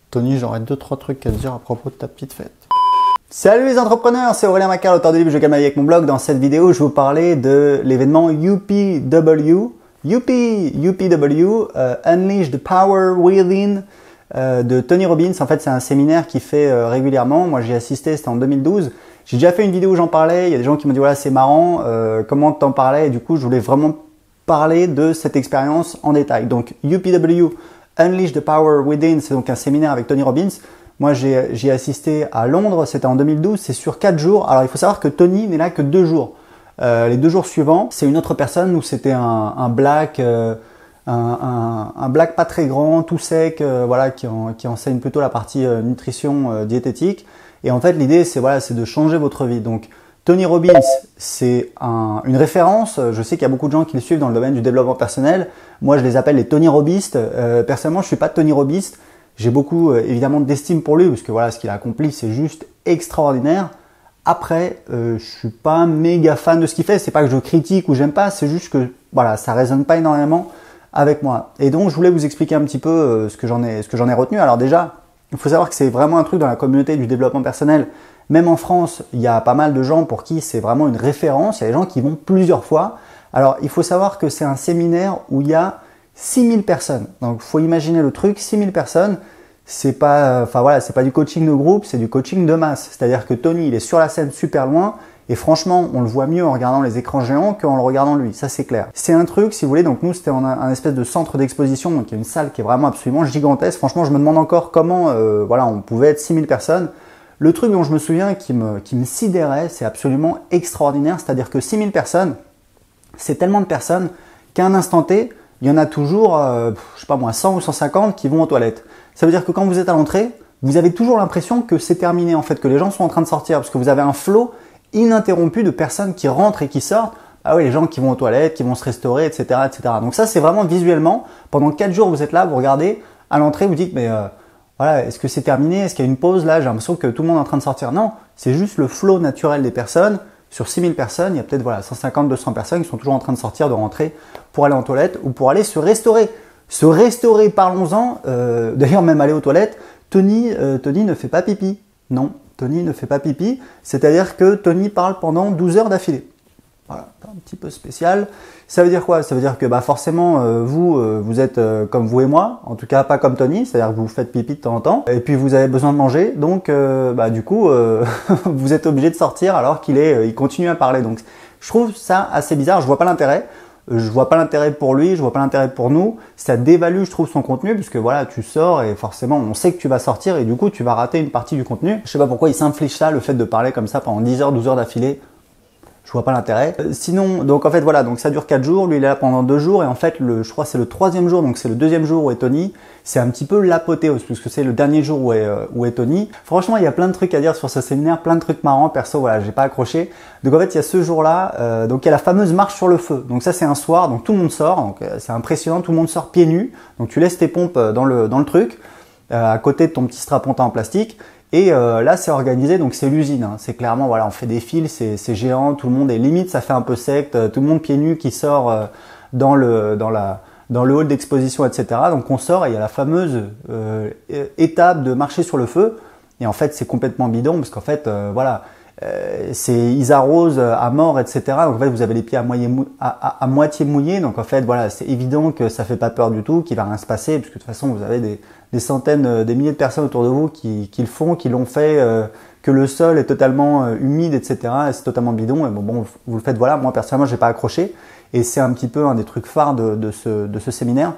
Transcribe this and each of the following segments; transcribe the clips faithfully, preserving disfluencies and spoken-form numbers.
Tony, j'aurais deux trois trucs à te dire à propos de ta petite fête. Salut les entrepreneurs, c'est Aurélien Macquart, l'auteur du livre Je gagne ma vie avec mon blog. Dans cette vidéo, je vais vous parler de l'événement U P W, U P, U P W, uh, Unleash the Power Within, uh, de Tony Robbins. En fait, c'est un séminaire qu'il fait euh, régulièrement. Moi, j'y ai assisté, c'était en deux mille douze. J'ai déjà fait une vidéo où j'en parlais. Il y a des gens qui m'ont dit voilà, c'est marrant, euh, comment t'en parlais. Et du coup, je voulais vraiment parler de cette expérience en détail. Donc, U P W, Unleash the Power Within, c'est donc un séminaire avec Tony Robbins. Moi, j'ai j'y ai assisté à Londres, c'était en deux mille douze, c'est sur quatre jours. Alors, il faut savoir que Tony n'est là que deux jours. Euh, les deux jours suivants, c'est une autre personne où c'était un, un black, euh, un, un, un black pas très grand, tout sec, euh, voilà, qui, en, qui enseigne plutôt la partie euh, nutrition euh, diététique. Et en fait, l'idée, c'est voilà, c'est de changer votre vie. Donc, Tony Robbins, c'est un, une référence. Je sais qu'il y a beaucoup de gens qui le suivent dans le domaine du développement personnel. Moi, je les appelle les Tony Robbistes. Euh, personnellement, je suis pas Tony Robbiste. J'ai beaucoup euh, évidemment d'estime pour lui parce que voilà, ce qu'il a accompli, c'est juste extraordinaire. Après, euh, je suis pas méga fan de ce qu'il fait. C'est pas que je critique ou j'aime pas, c'est juste que voilà, ça résonne pas énormément avec moi. Et donc, je voulais vous expliquer un petit peu euh, ce que j'en ai, ce que j'en ai retenu. Alors déjà, il faut savoir que c'est vraiment un truc dans la communauté du développement personnel. Même en France, il y a pas mal de gens pour qui c'est vraiment une référence. Il y a des gens qui vont plusieurs fois. Alors, il faut savoir que c'est un séminaire où il y a six mille personnes. Donc, il faut imaginer le truc, six mille personnes. C'est pas, enfin voilà, c'est pas du coaching de groupe, c'est du coaching de masse. C'est-à-dire que Tony, il est sur la scène super loin. Et franchement, on le voit mieux en regardant les écrans géants qu'en le regardant lui. Ça, c'est clair. C'est un truc, si vous voulez. Donc, nous, c'était en un, un espèce de centre d'exposition. Donc, il y a une salle qui est vraiment absolument gigantesque. Franchement, je me demande encore comment, euh, voilà, on pouvait être six mille personnes. Le truc dont je me souviens qui me, qui me sidérait, c'est absolument extraordinaire. C'est-à-dire que six mille personnes, c'est tellement de personnes qu'à un instant T, il y en a toujours, euh, je sais pas moi, cent ou cent cinquante qui vont aux toilettes. Ça veut dire que quand vous êtes à l'entrée, vous avez toujours l'impression que c'est terminé, en fait, que les gens sont en train de sortir, parce que vous avez un flot ininterrompu de personnes qui rentrent et qui sortent. Ah oui, les gens qui vont aux toilettes, qui vont se restaurer, et cetera, et cetera. Donc ça, c'est vraiment visuellement, pendant quatre jours, vous êtes là, vous regardez, à l'entrée, vous dites, mais euh, voilà, est-ce que c'est terminé? Est-ce qu'il y a une pause là? J'ai l'impression que tout le monde est en train de sortir. Non, c'est juste le flot naturel des personnes. Sur six mille personnes, il y a peut-être voilà, cent cinquante, deux cents personnes qui sont toujours en train de sortir, de rentrer pour aller en toilette ou pour aller se restaurer. Se restaurer, parlons-en. Euh, D'ailleurs, même aller aux toilettes, Tony, euh, Tony ne fait pas pipi. Non, Tony ne fait pas pipi. C'est-à-dire que Tony parle pendant douze heures d'affilée. Voilà, un petit peu spécial. Ça veut dire quoi? Ça veut dire que bah, forcément, euh, vous, euh, vous êtes euh, comme vous et moi, en tout cas pas comme Tony, c'est-à-dire que vous faites pipi de temps en temps, et puis vous avez besoin de manger, donc euh, bah, du coup, euh, vous êtes obligé de sortir alors qu'il est, euh, il continue à parler. Donc je trouve ça assez bizarre, je vois pas l'intérêt. Je vois pas l'intérêt pour lui, je vois pas l'intérêt pour nous. Ça dévalue, je trouve, son contenu, puisque voilà, tu sors et forcément, on sait que tu vas sortir et du coup, tu vas rater une partie du contenu. Je sais pas pourquoi il s'inflige ça, le fait de parler comme ça pendant dix heures, douze heures d'affilée. Je vois pas l'intérêt. Euh, sinon, donc en fait voilà, donc ça dure quatre jours, lui il est là pendant deux jours et en fait le, je crois que c'est le troisième jour, donc c'est le deuxième jour où est Tony. C'est un petit peu l'apothéose puisque c'est le dernier jour où est, euh, où est Tony. Franchement, il y a plein de trucs à dire sur ce séminaire, plein de trucs marrants. Perso, voilà, j'ai pas accroché. Donc en fait, il y a ce jour-là, euh, donc il y a la fameuse marche sur le feu. Donc ça c'est un soir, donc tout le monde sort, donc euh, c'est impressionnant, tout le monde sort pieds nus. Donc tu laisses tes pompes dans le dans le truc, euh, à côté de ton petit strapontin en plastique. Et euh, là, c'est organisé, donc c'est l'usine. Hein. C'est clairement, voilà, on fait des fils, c'est géant, tout le monde est limite, ça fait un peu secte, tout le monde pieds nus qui sort euh, dans le dans la dans le hall d'exposition, et cetera. Donc on sort et il y a la fameuse euh, étape de marcher sur le feu. Et en fait, c'est complètement bidon parce qu'en fait, euh, voilà, euh, c'est ils arrosent à mort, et cetera. Donc en fait, vous avez les pieds à, moitié mou à, à, à moitié mouillés. Donc en fait, voilà, c'est évident que ça fait pas peur du tout, qu'il va rien se passer, puisque de toute façon, vous avez des des centaines, des milliers de personnes autour de vous qui, qui le font, qui l'ont fait, euh, que le sol est totalement euh, humide, et cetera. Et c'est totalement bidon. Et bon, bon, vous le faites, voilà. Moi, personnellement, j'ai pas accroché. Et c'est un petit peu un des trucs phares de, de, ce, de ce séminaire.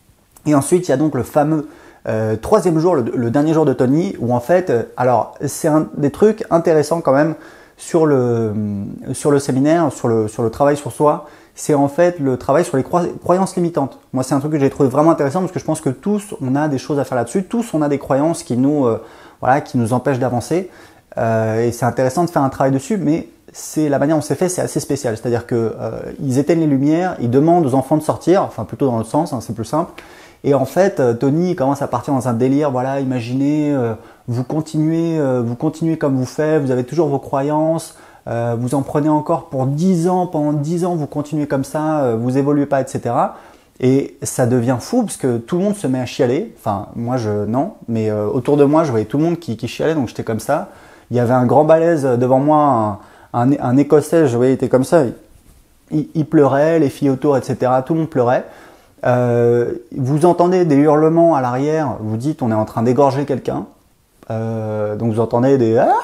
Et ensuite, il y a donc le fameux euh, troisième jour, le, le dernier jour de Tony, où en fait, euh, alors, c'est un des trucs intéressants quand même sur le, sur le séminaire, sur le, sur le travail sur soi. C'est en fait le travail sur les croyances limitantes. Moi, c'est un truc que j'ai trouvé vraiment intéressant parce que je pense que tous, on a des choses à faire là-dessus. Tous, on a des croyances qui nous, euh, voilà, qui nous empêchent d'avancer. Euh, et c'est intéressant de faire un travail dessus, mais c'est la manière dont c'est fait, c'est assez spécial. C'est-à-dire que euh, ils éteignent les lumières, ils demandent aux enfants de sortir, enfin plutôt dans l'autre sens, hein, c'est plus simple. Et en fait, euh, Tony commence à partir dans un délire. Voilà, imaginez, euh, vous continuez, euh, vous continuez comme vous faites, vous avez toujours vos croyances. Euh, vous en prenez encore pour dix ans, pendant dix ans, vous continuez comme ça, euh, vous évoluez pas, et cetera. Et ça devient fou parce que tout le monde se met à chialer. Enfin, moi, je non, mais euh, autour de moi, je voyais tout le monde qui, qui chialait, donc j'étais comme ça. Il y avait un grand balèze devant moi, un, un, un Écossais, je voyais, il était comme ça. Il, il pleurait, les filles autour, et cetera. Tout le monde pleurait. Euh, vous entendez des hurlements à l'arrière, vous dites on est en train d'égorger quelqu'un. Euh, donc vous entendez des ah,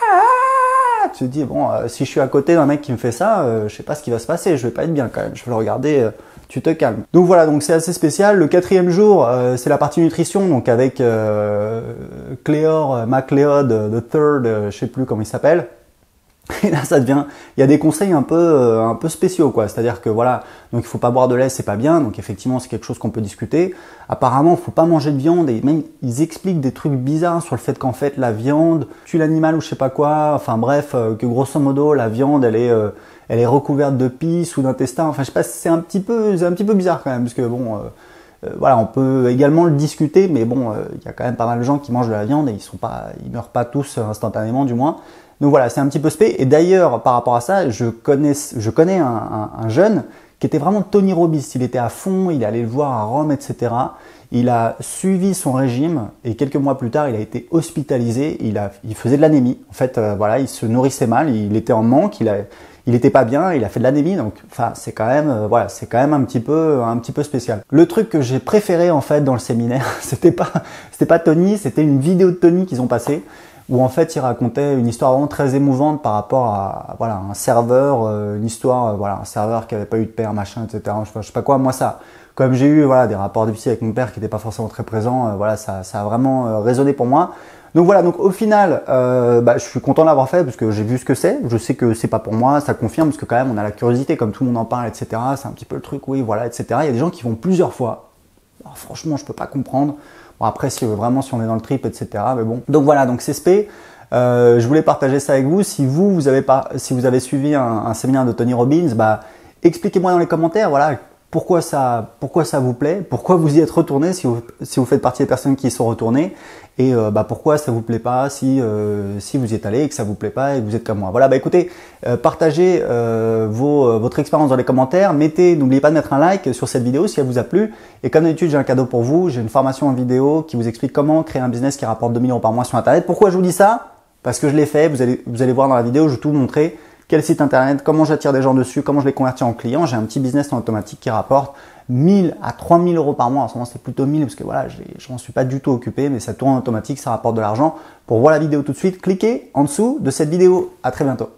ah, tu te dis bon, euh, si je suis à côté d'un mec qui me fait ça, euh, je sais pas ce qui va se passer, je vais pas être bien quand même. Je vais le regarder. Euh, tu te calmes. Donc voilà, donc c'est assez spécial. Le quatrième jour, euh, c'est la partie nutrition, donc avec euh, Cléor, MacLeod, the Third, euh, je sais plus comment il s'appelle. Et là, ça devient, il y a des conseils un peu, euh, un peu spéciaux, quoi. C'est-à-dire que voilà, donc il faut pas boire de lait, c'est pas bien. Donc effectivement, c'est quelque chose qu'on peut discuter. Apparemment, il faut pas manger de viande. Et même, ils expliquent des trucs bizarres sur le fait qu'en fait, la viande tue l'animal ou je sais pas quoi. Enfin bref, euh, que grosso modo, la viande, elle est, euh, elle est recouverte de pisse ou d'intestin. Enfin, je sais pas, c'est un petit peu, c'est un petit peu bizarre quand même, parce que bon. Euh, Euh, voilà, on peut également le discuter, mais bon, il euh, y a quand même pas mal de gens qui mangent de la viande et ils sont pas, ils meurent pas tous instantanément, du moins. Donc voilà, c'est un petit peu spé. Et d'ailleurs, par rapport à ça, je connais, je connais un, un, un jeune qui était vraiment Tony Robbins. Il était à fond, il allait le voir à Rome, et cetera. Il a suivi son régime et quelques mois plus tard, il a été hospitalisé. Il a, il faisait de l'anémie. En fait, euh, voilà, il se nourrissait mal, il était en manque, il a il était pas bien, il a fait de l'anémie, donc enfin c'est quand même euh, voilà, c'est quand même un petit peu un petit peu spécial. Le truc que j'ai préféré en fait dans le séminaire, c'était pas c'était pas Tony, c'était une vidéo de Tony qu'ils ont passée où en fait il racontait une histoire vraiment très émouvante par rapport à voilà un serveur, euh, une histoire euh, voilà un serveur qui avait pas eu de père machin et cetera. Je sais, je sais pas quoi, moi ça. Comme j'ai eu voilà des rapports de psy avec mon père qui n'étaient pas forcément très présents, euh, voilà ça ça a vraiment euh, résonné pour moi. Donc voilà, donc au final, euh, bah, je suis content de l'avoir fait parce que j'ai vu ce que c'est. Je sais que c'est pas pour moi, ça confirme parce que quand même on a la curiosité, comme tout le monde en parle, et cetera. C'est un petit peu le truc, oui, voilà, et cetera. Il y a des gens qui vont plusieurs fois. Alors, franchement, je peux pas comprendre. Bon après, si vraiment si on est dans le trip, et cetera. Mais bon. Donc voilà, donc c'est spé. Euh, je voulais partager ça avec vous. Si vous, vous avez pas, si vous avez suivi un, un séminaire de Tony Robbins, bah expliquez-moi dans les commentaires. Voilà. Pourquoi ça, pourquoi ça vous plaît, pourquoi vous y êtes retourné si vous, si vous faites partie des personnes qui y sont retournées, et euh, bah pourquoi ça vous plaît pas si euh, si vous y êtes allé et que ça vous plaît pas et que vous êtes comme moi. Voilà, bah écoutez, euh, partagez euh, vos, votre expérience dans les commentaires, mettez, n'oubliez pas de mettre un like sur cette vidéo si elle vous a plu, et comme d'habitude j'ai un cadeau pour vous, j'ai une formation en vidéo qui vous explique comment créer un business qui rapporte deux mille euros par mois sur internet. Pourquoi je vous dis ça? Parce que je l'ai fait, vous allez, vous allez voir dans la vidéo, je vais tout vous montrer. Quel site internet, comment j'attire des gens dessus, comment je les convertis en clients. J'ai un petit business en automatique qui rapporte mille à trois mille euros par mois. En ce moment, c'est plutôt mille parce que voilà, je m'en suis pas du tout occupé, mais ça tourne en automatique, ça rapporte de l'argent. Pour voir la vidéo tout de suite, cliquez en dessous de cette vidéo. À très bientôt.